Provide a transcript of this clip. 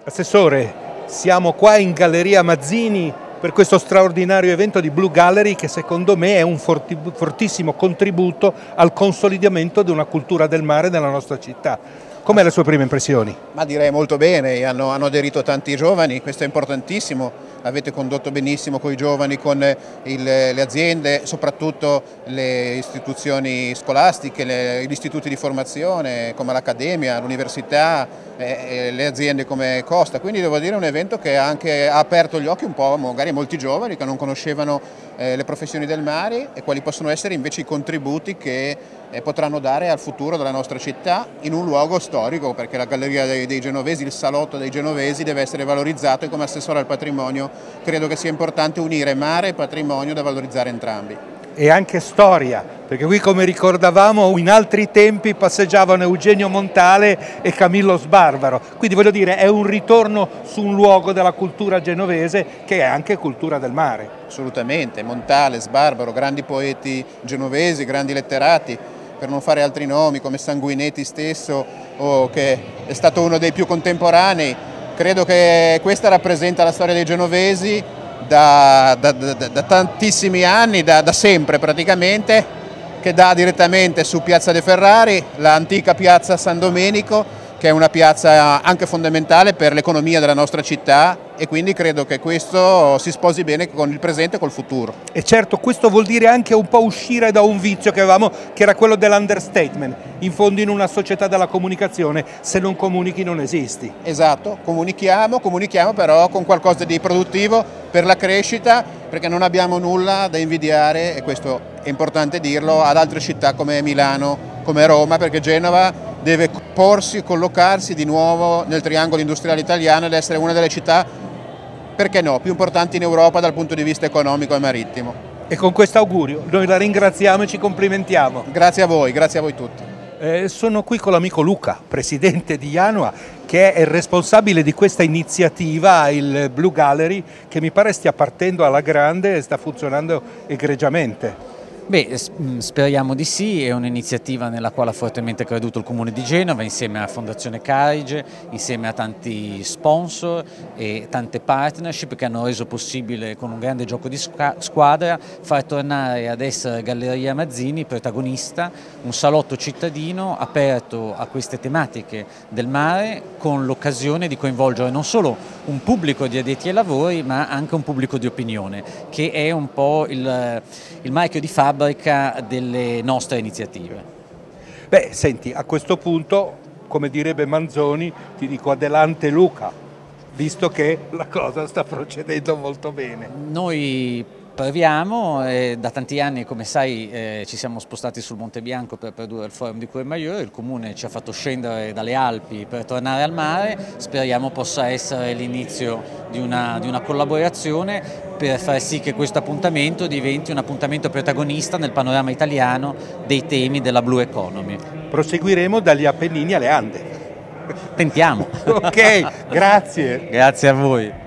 Assessore, siamo qua in Galleria Mazzini per questo straordinario evento di Blue Gallery che secondo me è un fortissimo contributo al consolidamento di una cultura del mare nella nostra città. Com'è le sue prime impressioni? Ma direi molto bene, hanno aderito tanti giovani, questo è importantissimo, avete condotto benissimo con i giovani, con le aziende, soprattutto le istituzioni scolastiche, gli istituti di formazione come l'Accademia, l'Università, le aziende come Costa, quindi devo dire un evento che ha aperto gli occhi un po' magari a molti giovani che non conoscevano le professioni del mare e quali possono essere invece i contributi che potranno dare al futuro della nostra città in un luogo storico, perché la Galleria dei Genovesi, il salotto dei genovesi deve essere valorizzato e come assessore al patrimonio credo che sia importante unire mare e patrimonio da valorizzare entrambi. E anche storia, perché qui come ricordavamo in altri tempi passeggiavano Eugenio Montale e Camillo Sbarbaro, quindi voglio dire è un ritorno su un luogo della cultura genovese che è anche cultura del mare. Assolutamente, Montale, Sbarbaro, grandi poeti genovesi, grandi letterati, per non fare altri nomi come Sanguinetti stesso che è stato uno dei più contemporanei. Credo che questa rappresenta la storia dei genovesi da tantissimi anni, da sempre praticamente, che dà direttamente su Piazza De Ferrari, l'antica piazza San Domenico, che è una piazza anche fondamentale per l'economia della nostra città e quindi credo che questo si sposi bene con il presente e col futuro. E certo questo vuol dire anche un po' uscire da un vizio che avevamo, che era quello dell'understatement. In fondo in una società della comunicazione se non comunichi non esisti. Esatto, comunichiamo però con qualcosa di produttivo per la crescita, perché non abbiamo nulla da invidiare, e questo è importante dirlo, ad altre città come Milano, come Roma, perché Genova deve porsi, collocarsi di nuovo nel triangolo industriale italiano ed essere una delle città, perché no, più importanti in Europa dal punto di vista economico e marittimo. E con questo augurio noi la ringraziamo e ci complimentiamo. Grazie a voi tutti. Sono qui con l'amico Luca, presidente di Janua, che è responsabile di questa iniziativa, il Blue Gallery, che mi pare stia partendo alla grande e sta funzionando egregiamente. Beh, speriamo di sì, è un'iniziativa nella quale ha fortemente creduto il Comune di Genova insieme alla Fondazione Carige, insieme a tanti sponsor e tante partnership che hanno reso possibile con un grande gioco di squadra far tornare ad essere Galleria Mazzini protagonista, un salotto cittadino aperto a queste tematiche del mare con l'occasione di coinvolgere non solo un pubblico di addetti ai lavori ma anche un pubblico di opinione che è un po' il marchio di fabbrica delle nostre iniziative. Beh, senti, a questo punto, come direbbe Manzoni, ti dico adelante Luca, visto che la cosa sta procedendo molto bene. Noi proviamo, da tanti anni come sai ci siamo spostati sul Monte Bianco per produrre il Forum di Courmayeur, il Comune ci ha fatto scendere dalle Alpi per tornare al mare, speriamo possa essere l'inizio di una collaborazione per far sì che questo appuntamento diventi un appuntamento protagonista nel panorama italiano dei temi della Blue Economy. Proseguiremo dagli Appennini alle Ande. Tentiamo. Ok, grazie. Grazie a voi.